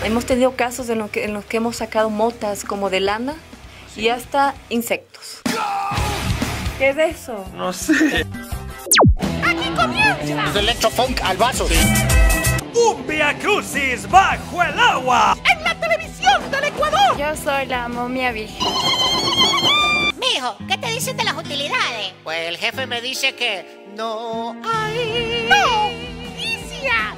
Hemos tenido casos en los que hemos sacado motas como de lana y hasta insectos. ¿Qué es eso? No sé. ¡Aquí comienza! Los Electrofunk al vaso. ¡Un viacrucis bajo el agua! ¡En la televisión del Ecuador! Yo soy la momia virgen. Mijo, ¿qué te dicen de las utilidades? Pues el jefe me dice que no hay... ¡Noticias!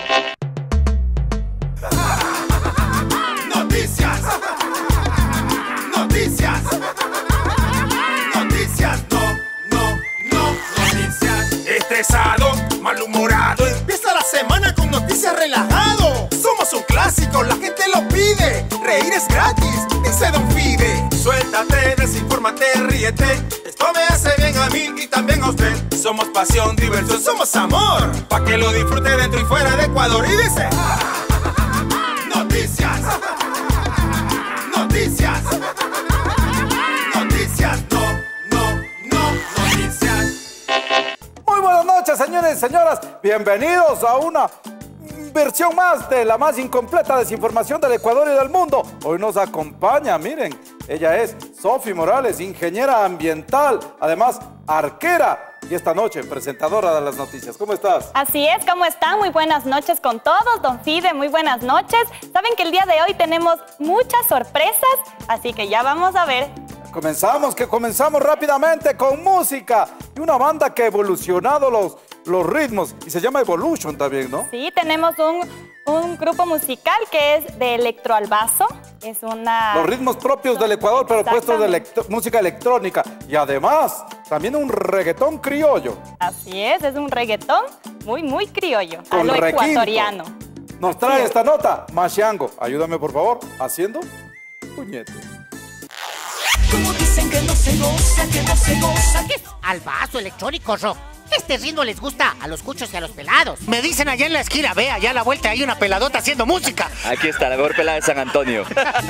Noticias. Noticias. Noticias. No. Noticias. Estresado, malhumorado. Empieza la semana con noticias relajado. Somos un clásico, la gente lo pide. Reír es gratis, dice Don Fide. Suéltate, desinfórmate, ríete. Esto me hace bien a mí y también a usted. Somos pasión, diversión, somos amor. Pa' que lo disfrute dentro y fuera de Ecuador. Y dice... Noticias. Noticias. Noticias. No. Noticias. Muy buenas noches, señores y señoras. Bienvenidos a una versión más de la más incompleta desinformación del Ecuador y del mundo. Hoy nos acompaña, miren, ella es Sofi Morales, ingeniera ambiental, además arquera. Y esta noche, presentadora de las noticias. ¿Cómo estás? Así es, ¿cómo están? Muy buenas noches con todos, Don Fide, muy buenas noches. Saben que el día de hoy tenemos muchas sorpresas, así que ya vamos a ver. Comenzamos rápidamente con música. Y una banda que ha evolucionado los ritmos, y se llama Evolution también, ¿no? Sí, tenemos un grupo musical que es de electro al vaso. Es una... Los ritmos propios del Ecuador, pero puestos de música electrónica. Y además, también un reggaetón criollo. Así es un reggaetón muy criollo. Con a lo requinto. Ecuatoriano. Nos trae esta nota, Machiango. Ayúdame, por favor, haciendo puñete. Como dicen que no se goza, que no se goza. ¿Qué es? Al vaso electrónico rock. Este ritmo les gusta a los cuchos y a los pelados. Me dicen allá en la esquina, ve, allá a la vuelta hay una peladota haciendo música. Aquí está, la mejor pelada de San Antonio.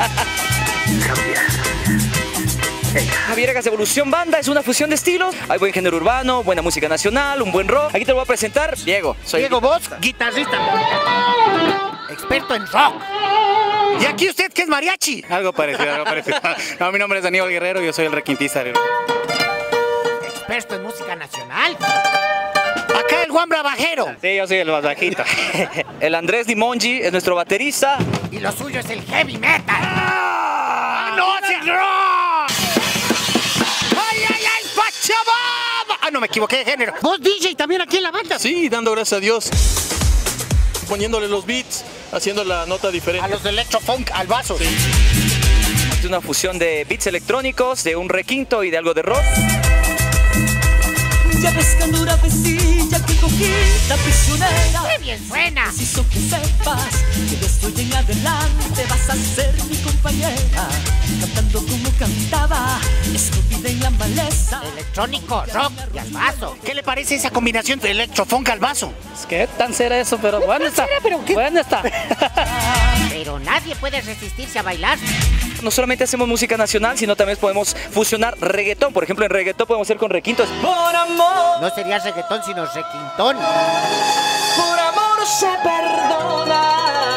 Javieregas Evolución Banda es una fusión de estilos. Hay buen género urbano, buena música nacional, un buen rock. Aquí te lo voy a presentar, Diego. Soy Diego Vos, guitarrista. Experto en rock. ¿Y aquí usted qué es mariachi? Algo parecido. No, mi nombre es Daniel Guerrero, yo soy el requintista. Experto en música nacional. Acá el Juan Bravajero. Sí, yo soy el más bajito. El Andrés Dimongi es nuestro baterista. Y lo suyo es el heavy metal. ¡No, es el rock! ¡Ay, Pachamama! Ah, no, me equivoqué de género. ¿Vos DJ también aquí en la banda? Sí, dando gracias a Dios. Poniéndole los beats, haciendo la nota diferente. A los de Electrofunk al vaso. Sí. Es una fusión de beats electrónicos, de un requinto y de algo de rock. Ya pescadura vecilla que cogí la prisionera. ¡Qué bien suena! Preciso que sepas que de estoy en adelante vas a ser mi compañera. Cantando como cantaba, escondida en la maleza. Electrónico, rock y al vaso. ¿Qué le parece esa combinación de electrofunk al vaso? Es que tan será eso, pero bueno está. Bueno está. Pero nadie puede resistirse a bailar. No solamente hacemos música nacional, sino también podemos fusionar reggaetón. Por ejemplo, en reggaetón podemos hacer con requintos. Por amor, No sería reggaetón, sino requintón. por amor se perdona.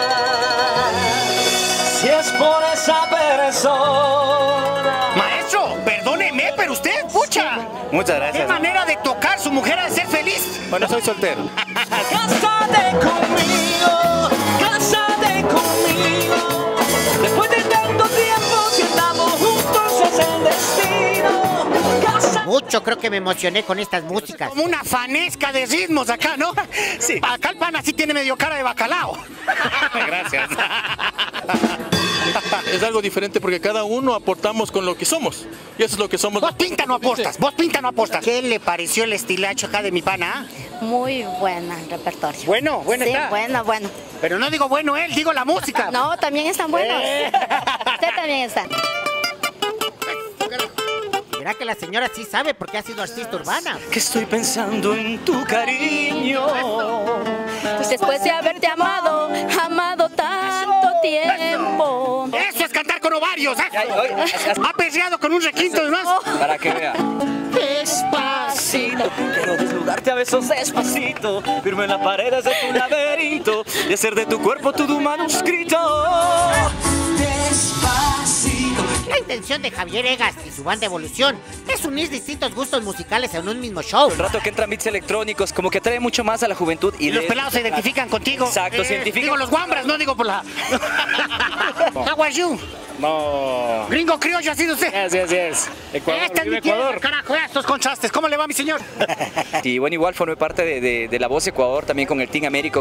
Si es por esa persona. Maestro, perdóneme, pero usted, pucha. Muchas ¿Qué gracias. manera de tocar? Su mujer ha de ser feliz. Bueno, soy soltero. Cásate conmigo, cásate conmigo. Después de tanto tiempo que estamos juntos es el destino. Mucho creo que me emocioné con estas músicas. Como una fanesca de ritmos acá, ¿no? Sí. Acá el pan así tiene medio cara de bacalao. Gracias. Es algo diferente porque cada uno aportamos con lo que somos. Y eso es lo que somos. Vos pinta no apostas, ¿Qué le pareció el estilacho acá de mi pana? Muy buena el repertorio. Bueno Sí, está. bueno. Pero no digo bueno él, digo la música. No, también están buenos. Usted también está. Verá que la señora sí sabe porque ha sido artista urbana. Que estoy pensando en tu cariño. Después de haberte amado tanto tiempo. Eso es cantar con ovarios, ¿eh? Ha perreado con un requinto de más. Para que vea. Despacito, quiero desnudarte a besos despacito, firme en las paredes de tu laberinto y hacer de tu cuerpo todo un manuscrito. Despacito. La intención de Javier Egas y su banda Evolución es unir distintos gustos musicales en un mismo show. El rato que entran beats electrónicos, como que atrae mucho más a la juventud. Y los pelados se identifican contigo. Exacto, se identifican. Digo los guambras, no digo por la... How are you? No. Gringo criollo, así no sé. Así es. Ecuador, Esta es mi Ecuador. tierra, carajo, estos contrastes. ¿Cómo le va, mi señor? Y bueno, igual formé parte de La Voz Ecuador, también con el Team Américo.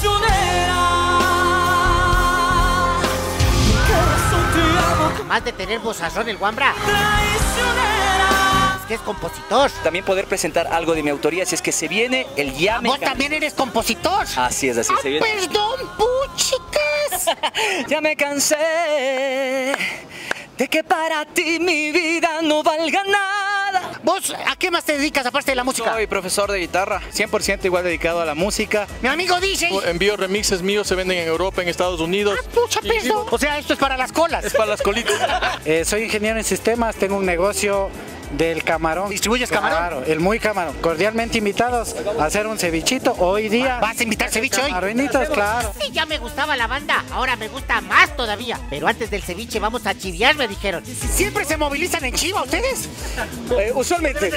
Además de tener vozazón el guambra, es que es compositor. También poder presentar algo de mi autoría, si es que se viene el llame. ¿Vos también eres compositor? Así es, se viene. Perdón, puchicas. Ya me cansé de que para ti mi vida no valga nada. ¿Vos a qué más te dedicas aparte de la música? Soy profesor de guitarra, 100% igual dedicado a la música. Mi amigo DJ. Envío remixes míos, se venden en Europa, en Estados Unidos. Pucha, perdón. O sea, esto es para las colas. Es para las colitas. Soy ingeniero en sistemas, tengo un negocio del camarón. ¿Distribuyes camarón? Claro, el muy camarón. Cordialmente invitados a hacer un cevichito hoy día. ¿Vas a invitar ceviche hoy? Camaronitos, claro. Sí, ya me gustaba la banda, ahora me gusta más todavía. Pero antes del ceviche vamos a chiviar, me dijeron. ¿Siempre se movilizan en Chiva ustedes? Usualmente.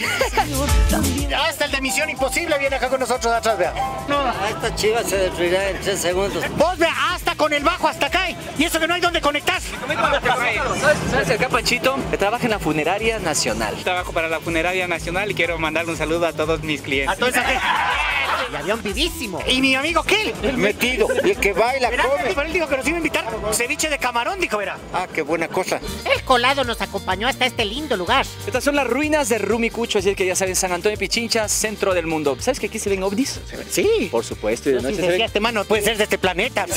Hasta el de Misión Imposible viene acá con nosotros de atrás, vea. No, esta chiva se destruirá en 3 segundos. Vos vea, hasta con el bajo hasta acá. Y eso que no hay donde conectar. ¿Sabes? Acá Panchito trabaja en la funeraria nacional. Trabajo para la Funeraria Nacional y quiero mandarle un saludo a todos mis clientes. A toda esa gente. Y avión vivísimo. ¿Y mi amigo qué? El metido, el que baila, come. Él dijo que nos iba a invitar ceviche de camarón, dijo, verá. Ah, qué buena cosa. El colado nos acompañó hasta este lindo lugar. Estas son las ruinas de Rumicucho, así que ya saben, San Antonio Pichincha, centro del mundo. ¿Sabes que aquí se ven ovnis? Sí. Por supuesto. Y de noche se ven... Este mano puede ser de este planeta.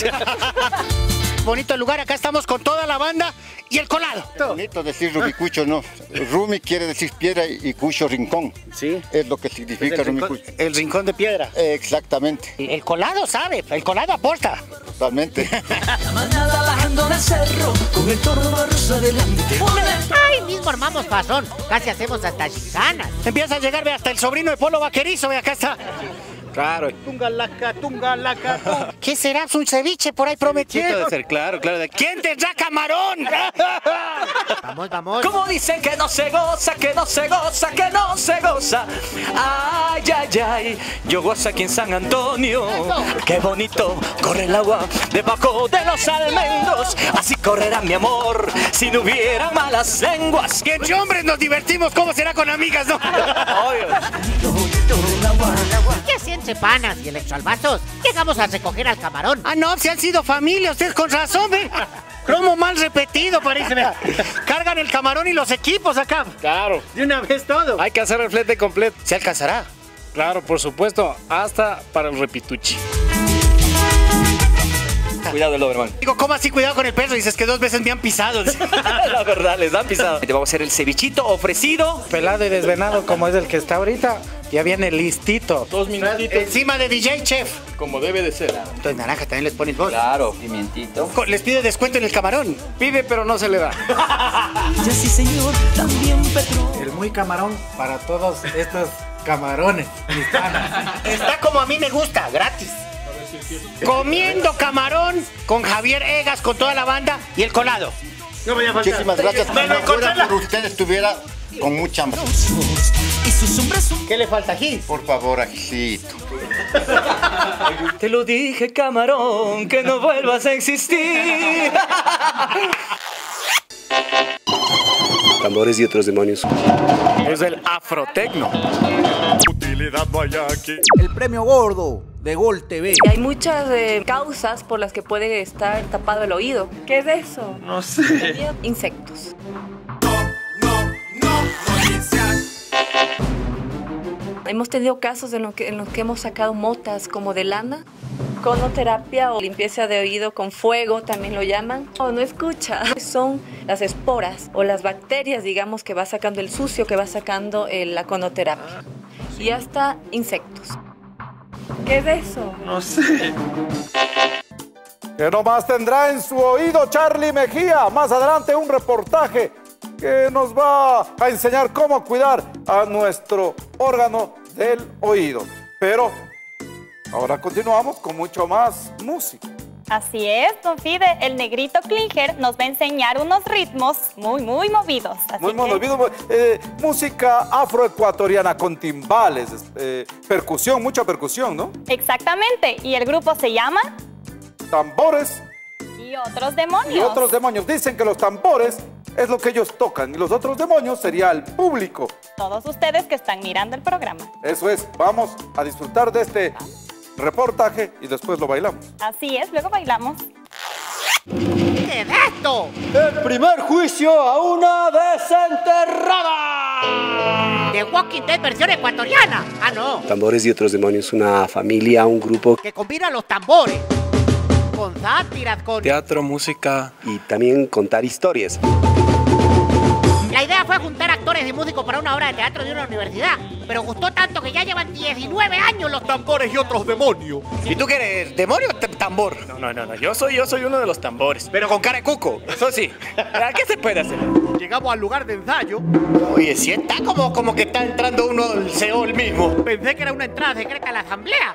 Bonito lugar, acá estamos con toda la banda y el colado. Bonito decir Rumicucho, no. Rumi quiere decir piedra y cucho rincón. Sí. Es lo que significa Rumicucho. El rincón de piedra. Exactamente. El colado sabe, el colado aporta. Totalmente. La manada bajando del cerro, con el toro barroso adelante. Ay, mismo armamos pasón. Casi hacemos hasta chicanas. Empieza a llegar, ve, hasta el sobrino de Polo Vaquerizo, ve, acá está. Claro. Tungalaca. ¿Qué será? ¿Un ceviche por ahí prometido? Debe ser, claro. ¿Quién tendrá camarón? Vamos. Como dicen que no se goza, que no se goza, que no se goza. Ay, ay, ay, yo gozo aquí en San Antonio. Qué bonito corre el agua debajo de los almendros. Así correrá mi amor si no hubiera malas lenguas. Que entre hombres nos divertimos, ¿cómo será con amigas, no? Y así entre panas y electroalbazos llegamos a recoger al camarón. Ah, no, si han sido familia, ustedes con razón, ve. Cromo mal repetido, parece, vea. Cargan el camarón y los equipos acá. Claro. De una vez todo. Hay que hacer el flete completo. ¿Se alcanzará? Claro, por supuesto. Hasta para el repituchi. Cuidado el Doberman. Digo, ¿cómo así cuidado con el perro? Dices que 2 veces me han pisado. La verdad, les dan pisado. Te vamos a hacer el cevichito ofrecido. Pelado y desvenado como es el que está ahorita. Ya viene listito. 2 minutitos. Encima de DJ Chef. Como debe de ser. Entonces naranja también les pones vos. Claro, pimientito. Les pide descuento en el camarón. Pide, pero no se le da. Ya sí, señor, también Petro. El muy camarón para todos estos camarones. Está como a mí me gusta, gratis. Comiendo camarón con Javier Egas, con toda la banda y el colado. Muchísimas gracias. Me lo encontré. Por usted estuviera con mucha hambre. ¿Qué le falta aquí? Por favor, ajito. Te lo dije, camarón, que no vuelvas a existir. Tambores y otros demonios. Es el afrotecno. Utilidad Guayaquil. El premio gordo de Gol TV. Hay muchas causas por las que puede estar tapado el oído. ¿Qué es eso? No sé. Insectos. Hemos tenido casos en los que hemos sacado motas como de lana, conoterapia o limpieza de oído con fuego, también lo llaman. No escucha. Son las esporas o las bacterias, digamos, que va sacando el sucio, que va sacando la conoterapia. Y hasta insectos. ¿Qué es eso? No sé. ¿Qué nomás tendrá en su oído Charlie Mejía? Más adelante un reportaje que nos va a enseñar cómo cuidar a nuestro órgano del oído. Pero ahora continuamos con mucho más música. Así es, don Fide, el negrito Klinger nos va a enseñar unos ritmos muy movidos. Muy movidos, música afroecuatoriana con timbales, percusión, mucha percusión, ¿no? Exactamente, y el grupo se llama... Tambores. Y otros demonios. Y otros demonios. Dicen que los tambores es lo que ellos tocan y los otros demonios sería el público. Todos ustedes que están mirando el programa. Eso es, vamos a disfrutar de este reportaje y después lo bailamos. Así es, luego bailamos. ¿Qué es esto? El primer juicio a una desenterrada. The Walking Dead versión ecuatoriana. Ah, no. Tambores y otros demonios, una familia, un grupo Que combina los tambores con sátiras, con... Teatro, música. y también contar historias. La idea fue juntar actores y músicos para una obra de teatro de una universidad, pero gustó tanto que ya llevan 19 años los tambores y otros demonios. ¿Y tú qué eres? ¿Demonio o tambor? No, yo soy uno de los tambores. Pero con cara de cuco. Eso sí. ¿Qué se puede hacer? Llegamos al lugar de ensayo. Oye, si está como que está entrando uno al Seol mismo. Pensé que era una entrada secreta a la asamblea.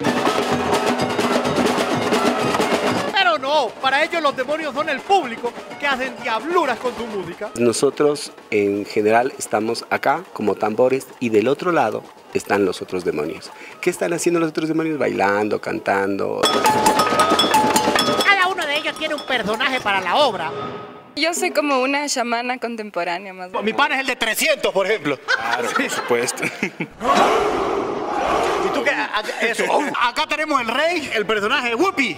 Pero no, para ellos los demonios son el público que hacen diabluras con su música. Nosotros en general estamos acá como tambores y del otro lado están los otros demonios. ¿Qué están haciendo los otros demonios? Bailando, cantando. Cada uno de ellos tiene un personaje para la obra. Yo soy como una chamana contemporánea más. Mi pana es el de 300, por ejemplo. Claro, por supuesto. ¿Y tú qué? Eso. Acá tenemos el rey, el personaje de Whoopi.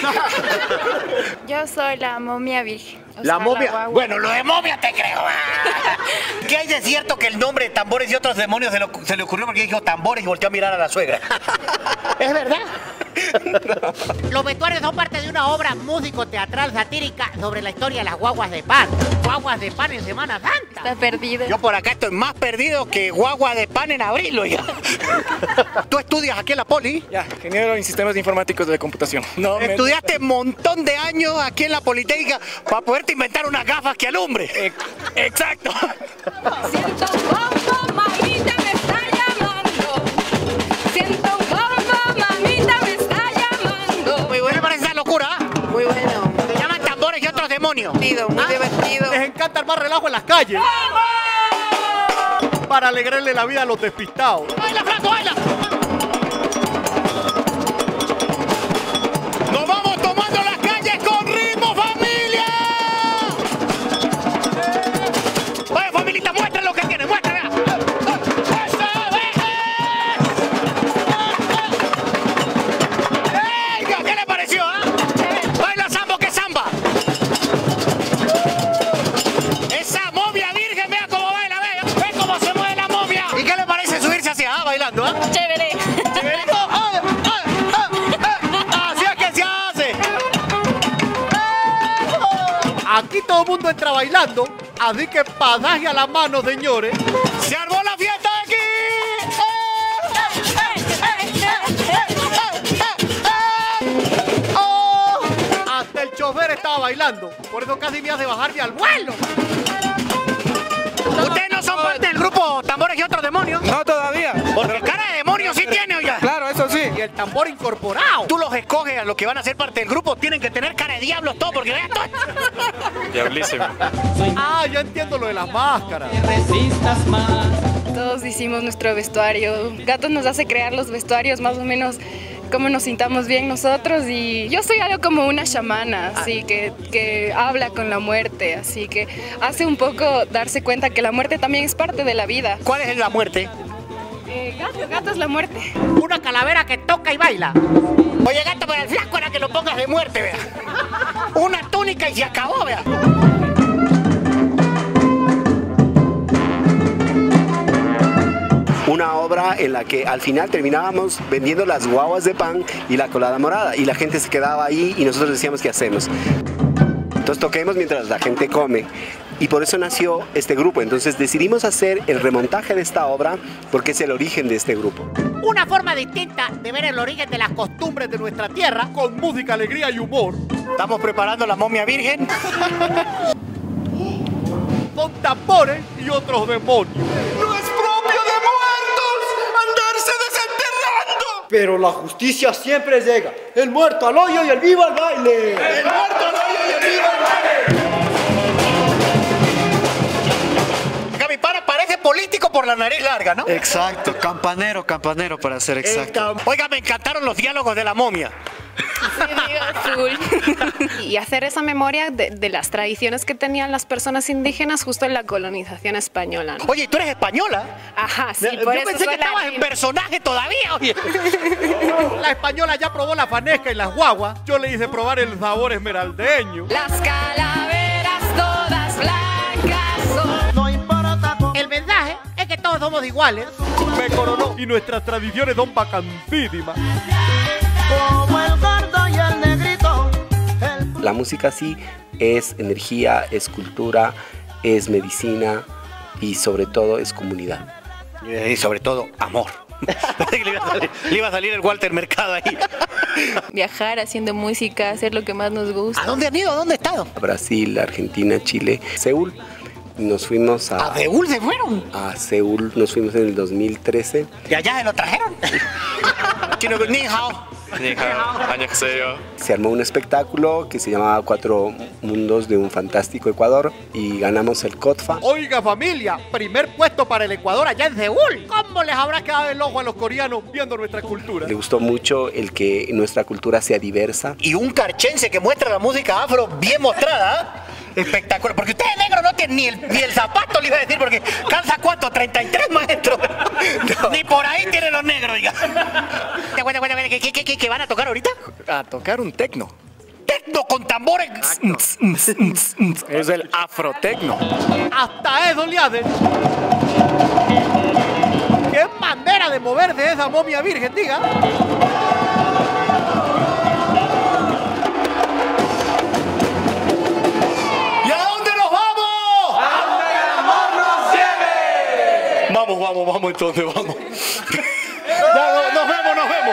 Yo soy la momia virgen. La momia. Bueno, lo de momia te creo. ¿Qué hay de cierto que el nombre de tambores y otros demonios se le ocurrió porque dijo tambores y volteó a mirar a la suegra? ¿Es verdad? Los vestuarios son parte de una obra músico-teatral satírica sobre la historia de las guaguas de pan. Guaguas de pan en Semana Santa. Está perdido. Yo por acá estoy más perdido que guagua de pan en abril, oiga. ¿Tú estudias aquí en la Poli? Ya, ingeniero en sistemas informáticos de computación. No, Estudiaste un montón de años aquí en la Politécnica para poderte inventar unas gafas que alumbre. Exacto. Siento un bombo, mamita me está llamando. Siento un bombo, mamita me está llamando. Muy bueno, parece esa locura. Muy bueno. Se llaman tambores y otros demonios. Muy divertido. Les encanta armar relajo en las calles. Para alegrarle la vida a los despistados. ¡Baila, Franco, baila! ¡Nos vamos tomando las calles con ritmo, familia! Oye, familita, muestra lo que tiene, muestra, vea. ¡Venga! ¿Qué le pareció, Baila sambo que samba. Esa momia virgen, vea cómo baila, vea. Ve cómo se mueve la momia. ¿Y qué le parece subirse hacia bailando, Chévere. Chévere. Así es que se hace. Aquí todo el mundo entra bailando, así que pasaje a la mano, señores. ¡Se armó la fiesta aquí! Hasta el chofer estaba bailando, por eso casi me hace bajarme al vuelo. ¿Ustedes no son parte del grupo Tambores y otros demonios? No, todavía. Porque cara de demonio sí tiene, oiga. Claro, eso sí. Y el tambor incorporado. Tú los escoges a los que van a ser parte del grupo, tienen que tener cara de diablos todos, porque vean todo. Diablísimo. Ah, ya entiendo lo de las máscaras. Todos hicimos nuestro vestuario. Gatos nos hace crear los vestuarios más o menos cómo nos sintamos bien nosotros, y yo soy algo como una chamana, así que habla con la muerte, así que hace un poco darse cuenta que la muerte también es parte de la vida. ¿Cuál es la muerte? Gato es la muerte. Una calavera que toca y baila. Oye, gato, pero el flaco era que lo pongas de muerte, vea. Una túnica y se acabó, vea. Una obra en la que al final terminábamos vendiendo las guaguas de pan y la colada morada, y la gente se quedaba ahí y nosotros decíamos qué hacemos. Entonces toquemos mientras la gente come, y por eso nació este grupo. Entonces decidimos hacer el remontaje de esta obra porque es el origen de este grupo. Una forma distinta de ver el origen de las costumbres de nuestra tierra, con música, alegría y humor. Estamos preparando la momia virgen. con tambores y otros demonios. ¡No es propio de muertos andarse desenterrando! Pero la justicia siempre llega. El muerto al hoyo y el vivo al baile. ¡El muerto al hoyo y el vivo al baile! Mi pana parece político por la nariz larga, ¿no? Exacto, campanero para ser exacto. Oiga, me encantaron los diálogos de la momia. Y hacer esa memoria de las tradiciones que tenían las personas indígenas justo en la colonización española, ¿no? Oye, ¿tú eres española? Ajá, sí, Yo por eso pensé que soy la estabas en personaje todavía, oye. La española ya probó la fanesca y las guaguas. Yo le hice probar el sabor esmeraldeño. Las calaveras todas blancas son. No importa. El mensaje es que todos somos iguales. Me coronó y nuestras tradiciones son vacantísimas. Como el gordo y el negrito. La música sí es energía, es cultura, es medicina y sobre todo es comunidad. Y sobre todo, amor. Le iba a salir el Walter Mercado ahí. Viajar haciendo música, hacer lo que más nos gusta. ¿A dónde han ido? ¿A dónde han estado? Brasil, Argentina, Chile, Seúl. Nos fuimos ¿A Seúl se fueron? A Seúl nos fuimos en el 2013. ¿Y allá se lo trajeron? Ni hao. Se armó un espectáculo que se llamaba 4 Mundos de un Fantástico Ecuador y ganamos el COTFA. Oiga, familia, primer puesto para el Ecuador allá en Seúl. ¿Cómo les habrá quedado el ojo a los coreanos viendo nuestra cultura? Le gustó mucho el que nuestra cultura sea diversa. Y un carchense que muestra la música afro bien mostrada. Espectacular, porque usted es negro, no tiene ni el zapato, le iba a decir, porque calza ¿cuánto? 33, maestro. No. Ni por ahí tienen los negros, oiga. ¿Qué van a tocar ahorita? A tocar un tecno. ¡Tecno con tambores! Es el afrotecno. Hasta eso le hacen. ¡Qué manera de moverse esa momia virgen, diga! Vamos entonces, vamos. Ya, nos vemos.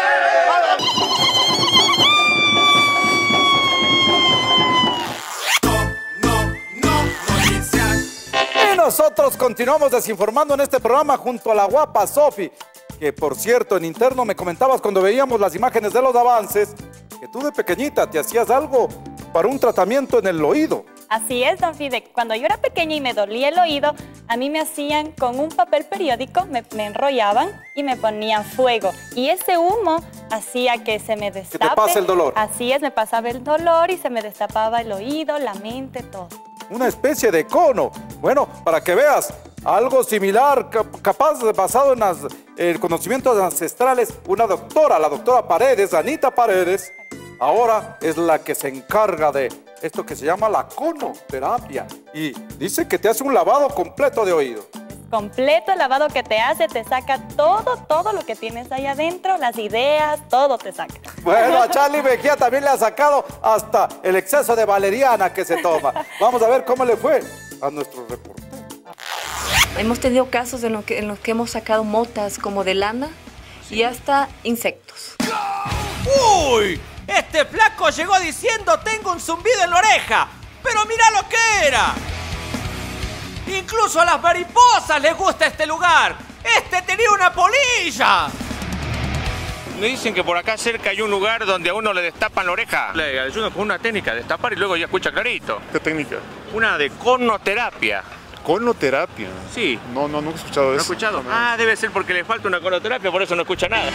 Y nosotros continuamos desinformando en este programa junto a la guapa Sofi, que por cierto en interno me comentabas cuando veíamos las imágenes de los avances que tú de pequeñita te hacías algo para un tratamiento en el oído. Así es, don Fide. Cuando yo era pequeña y me dolía el oído, a mí me hacían con un papel periódico, me enrollaban y me ponían fuego. Y ese humo hacía que se me destape. Que te pase el dolor. Así es, me pasaba el dolor y se me destapaba el oído, la mente, todo. Una especie de cono. Bueno, para que veas, algo similar, capaz basado en conocimientos ancestrales, una doctora, la doctora Paredes, Anita Paredes, ahora es la que se encarga de esto que se llama la conoterapia. Y dice que te hace un lavado completo de oído. Completo el lavado que te hace, te saca todo lo que tienes ahí adentro, las ideas, todo te saca. Bueno, a Charlie Mejía también le ha sacado hasta el exceso de valeriana que se toma. Vamos a ver cómo le fue a nuestro reportero. Hemos tenido casos en los que hemos sacado motas como de lana y hasta insectos. ¡Uy! Este flaco llegó diciendo tengo un zumbido en la oreja, pero mira lo que era. Incluso a las mariposas les gusta este lugar. Este tenía una polilla. Me dicen que por acá cerca hay un lugar donde a uno le destapan la oreja. Le ayudan con una técnica de destapar y luego ya escucha clarito. ¿Qué técnica? Una de conoterapia. ¿Conoterapia? Sí. No he escuchado eso. ¿No he escuchado? Ah, debe ser porque le falta una conoterapia, por eso no escucha nada.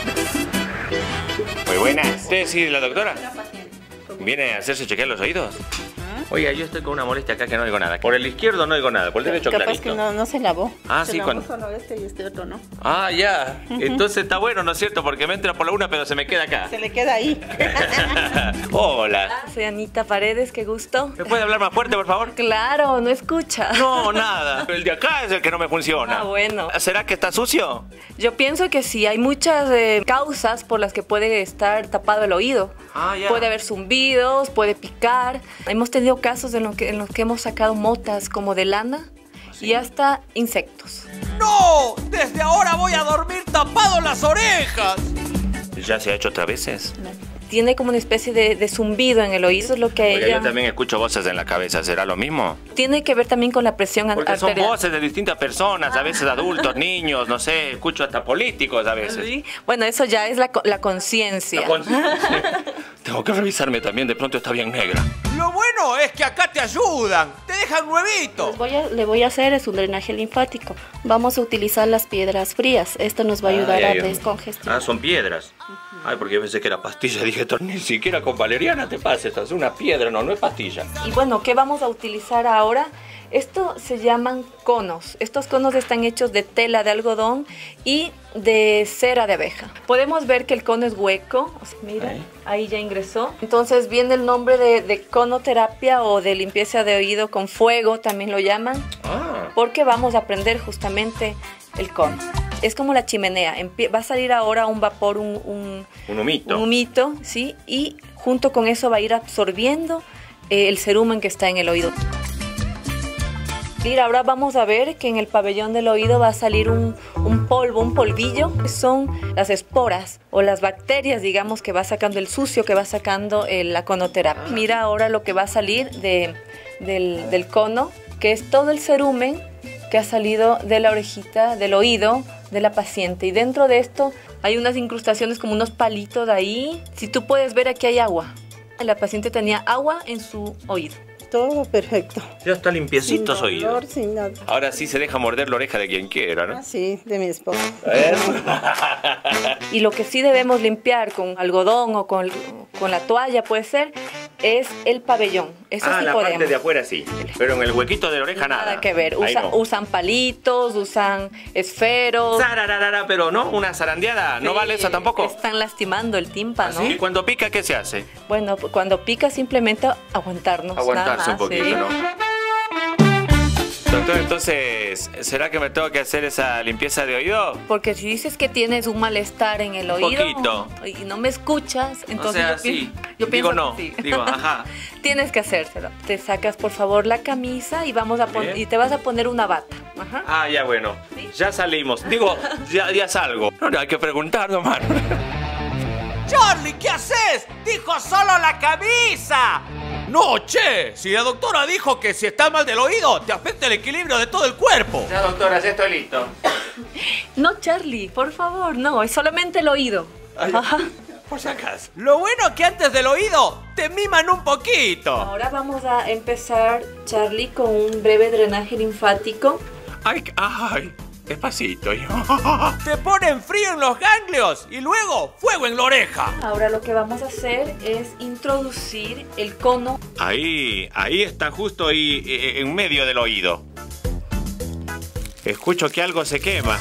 Muy buenas. ¿Usted es la doctora? ¿Viene a hacerse chequear los oídos? Oiga, yo estoy con una molestia acá que no oigo nada. Por el izquierdo no oigo nada, por el derecho capaz clarito. que no se lavó. Ah, se sí, lavó cuando... solo este y este otro no. Ah, ya. Entonces está bueno, ¿no es cierto? Porque me entra por la una, pero se me queda acá. Se le queda ahí. Hola. Soy Anita Paredes, qué gusto. ¿Me puede hablar más fuerte, por favor? Claro, no escucha. No, nada. El de acá es el que no me funciona. Ah, bueno. ¿Será que está sucio? Yo pienso que sí, hay muchas causas por las que puede estar tapado el oído. Ah, ya. Puede haber zumbidos, puede picar. Hemos tenido casos en los que hemos sacado motas como de lana y hasta insectos. ¡No! Desde ahora voy a dormir tapado las orejas. ¿Ya se ha hecho otras veces? tiene como una especie de zumbido en el oído. Eso es lo que Porque ella... yo también escucho voces en la cabeza, ¿será lo mismo? Tiene que ver también con la presión Porque son arterial. voces de distintas personas, a veces adultos, niños, no sé, escucho hasta políticos a veces. ¿Sí? Bueno, eso ya es la conciencia. Tengo que revisarme también, de pronto está bien negra. Lo bueno es que acá te ayudan, te dejan nuevito. Le voy a hacer es un drenaje linfático. Vamos a utilizar las piedras frías. Esto nos va a ayudar a descongestionar. Ah, son piedras. Ay, porque yo pensé que era pastilla. Dije, esto ni siquiera con valeriana te pasa. Esto es una piedra, no es pastilla. Y bueno, ¿qué vamos a utilizar ahora? Esto se llaman conos. Estos conos están hechos de tela de algodón y de cera de abeja. Podemos ver que el cono es hueco. O sea, mira, ahí ya ingresó. Entonces viene el nombre de conoterapia o de limpieza de oído con fuego, también lo llaman. Porque vamos a prender justamente el cono. Es como la chimenea. Va a salir ahora un vapor, un humito. Un humito, ¿sí? Y junto con eso va a ir absorbiendo el cerumen que está en el oído. Ahora vamos a ver que en el pabellón del oído va a salir un polvo, un polvillo. Son las esporas o las bacterias, digamos, que va sacando el sucio, que va sacando la conoterapia. Mira ahora lo que va a salir del cono, que es todo el cerumen que ha salido de la orejita, del oído de la paciente. Y dentro de esto hay unas incrustaciones como unos palitos ahí. Si tú puedes ver, aquí hay agua. La paciente tenía agua en su oído. Todo perfecto. Ya está limpiecito su oído. Dolor, sin nada. Ahora sí se deja morder la oreja de quien quiera, ¿no? Sí, de mi esposo. Y lo que sí debemos limpiar con algodón o con la toalla, puede ser, es el pabellón. Eso sí la podemos. parte de afuera sí, pero en el huequito de la oreja nada. Nada que ver. Ahí no. Usan palitos, usan esferos. Zarararara, pero no, una zarandeada, ¿no vale esa tampoco? Están lastimando el tímpano. ¿Y cuando pica qué se hace? Bueno, cuando pica simplemente aguantarnos. Aguantarse un nada más, poquito, ¿sí? ¿no? Doctor, entonces, ¿será que me tengo que hacer esa limpieza de oído? Porque si dices que tienes un malestar en el oído Poquito. y no me escuchas, entonces o sea, sí. yo pienso Digo no, que sí. digo, ajá. Tienes que hacérselo. Te sacas por favor la camisa y y te vas a poner una bata. Ajá. Ah, ya bueno, ya salimos. Digo, ya salgo. No, hay que preguntar nomás. Charlie, ¿qué haces? Dijo solo la camisa. No, che, si la doctora dijo que si estás mal del oído, te afecta el equilibrio de todo el cuerpo. Ya, doctora, ya estoy listo. No, Charlie, por favor, no, es solamente el oído. Ajá. Por si acaso. Lo bueno es que antes del oído te miman un poquito. Ahora vamos a empezar, Charlie, con un breve drenaje linfático. Ay, despacito. Te ponen frío en los ganglios y luego fuego en la oreja. Ahora lo que vamos a hacer es introducir el cono. Ahí está justo ahí en medio del oído. Escucho que algo se quema.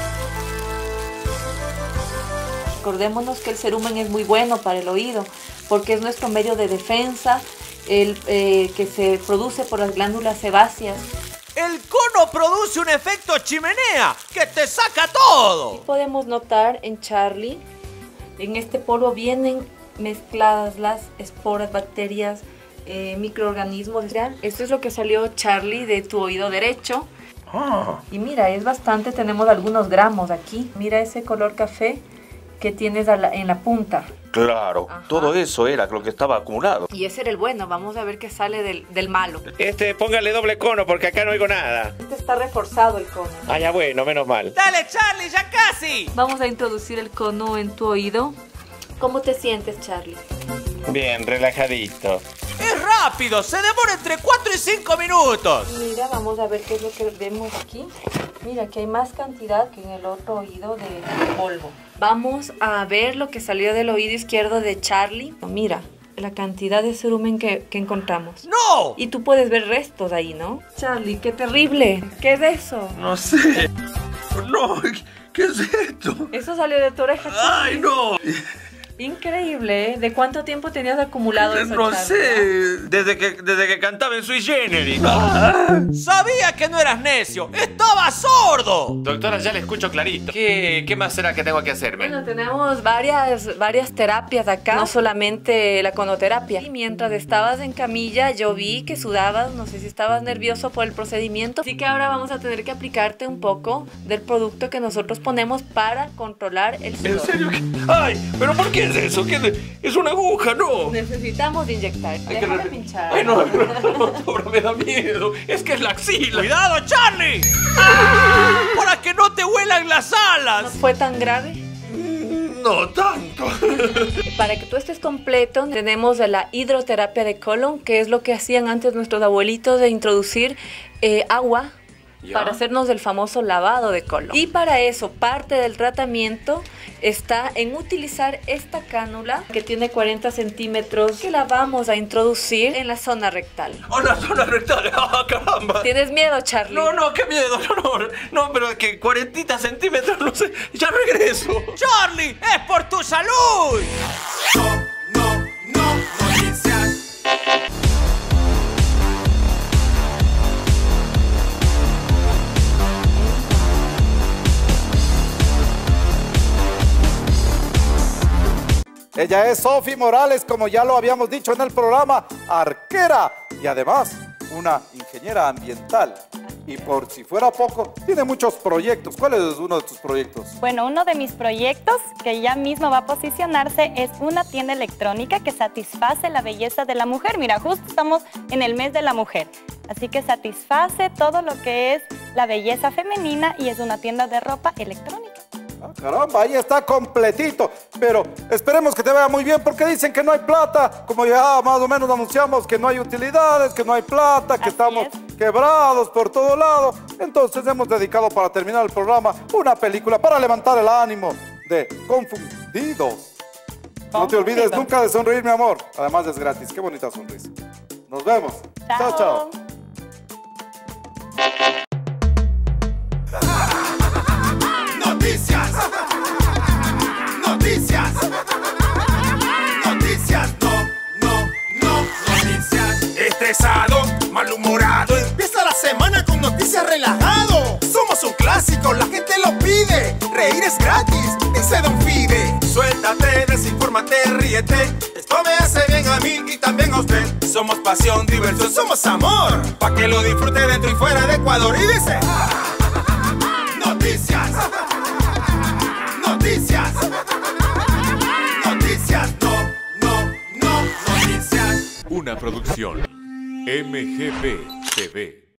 Recordémonos que el cerumen es muy bueno para el oído porque es nuestro medio de defensa, que se produce por las glándulas sebáceas. El cono produce un efecto chimenea que te saca todo. Podemos notar en Charlie, en este polvo vienen mezcladas las esporas, bacterias, microorganismos. Esto es lo que salió, Charlie, de tu oído derecho. Y mira, es bastante, tenemos algunos gramos aquí. Mira ese color café que tienes en la punta. Claro, todo eso era lo que estaba acumulado. Y ese era el bueno, vamos a ver qué sale del malo. Póngale doble cono porque acá no oigo nada. Este está reforzado el cono. Ah, ya bueno, menos mal. Dale, Charlie, ya casi. Vamos a introducir el cono en tu oído. ¿Cómo te sientes, Charlie? Bien, relajadito. Es rápido, se demora entre 4 y 5 minutos. Mira, vamos a ver qué es lo que vemos aquí. Mira, que hay más cantidad que en el otro oído de polvo. Vamos a ver lo que salió del oído izquierdo de Charlie. Mira, la cantidad de cerumen que encontramos. ¡No! Y tú puedes ver restos ahí, ¿no? Charlie, qué terrible. ¿Qué es eso? No sé. No, ¿qué es esto? Eso salió de tu oreja, Charlie. ¡Ay, no! Increíble, ¿eh? ¿De cuánto tiempo tenías acumulado eso, No Charlie? sé, desde que cantaba en Sui Generis. Sabía que no eras necio, estaba sordo. Doctora, ya le escucho clarito. ¿Qué más será que tengo que hacerme? Bueno, tenemos varias terapias acá, no solamente la conoterapia. Y mientras estabas en camilla, yo vi que sudabas, no sé si estabas nervioso por el procedimiento. Así que ahora vamos a tener que aplicarte un poco del producto que nosotros ponemos para controlar el sudor. ¿En serio? ¡Ay! ¿Pero por qué? ¿Qué es eso? Es una aguja, ¿no? Necesitamos inyectar. Déjame pinchar. Ay, no, doctora, me da miedo. Es que es la axila. ¡Cuidado, Charlie! ¡Para que no te huelan las alas! ¿No fue tan grave? No tanto. Para que tú estés completo, tenemos la hidroterapia de colon, que es lo que hacían antes nuestros abuelitos de introducir agua para hacernos el famoso lavado de colon. Y para eso, parte del tratamiento está en utilizar esta cánula que tiene 40 centímetros que la vamos a introducir en la zona rectal. ¡Oh, la zona rectal! ¡Ah, caramba! ¿Tienes miedo, Charlie? No, qué miedo. No, pero que 40 centímetros, no sé. Ya regreso. ¡Charlie! ¡Es por tu salud! No, noticias. Ella es Sofi Morales, como ya lo habíamos dicho en el programa, arquera y además una ingeniera ambiental. Y por si fuera poco, tiene muchos proyectos. ¿Cuál es uno de tus proyectos? Bueno, uno de mis proyectos, que ya mismo va a posicionarse, es una tienda electrónica que satisface la belleza de la mujer. Mira, justo estamos en el mes de la mujer, así que satisface todo lo que es la belleza femenina y es una tienda de ropa electrónica. Ah, caramba, ahí está completito. Pero esperemos que te vaya muy bien porque dicen que no hay plata. Como ya más o menos anunciamos que no hay utilidades, que no hay plata, que estamos quebrados por todo lado. Entonces hemos dedicado para terminar el programa una película para levantar el ánimo de Confundidos. No te olvides nunca de sonreír, mi amor. Además es gratis. Qué bonita sonrisa. Nos vemos. Chao, chao. Noticias. Noticias. Noticias. Noticias. Estresado, malhumorado. Empieza la semana con noticias relajado. Somos un clásico, la gente lo pide. Reír es gratis, dice Don Fide. Suéltate, desinfórmate, ríete. Esto me hace bien a mí y también a usted. Somos pasión, diversión, somos amor. Pa' que lo disfrute dentro y fuera de Ecuador. Y dice: noticias. Noticias. Noticias. Noticias. Una producción MGB TV.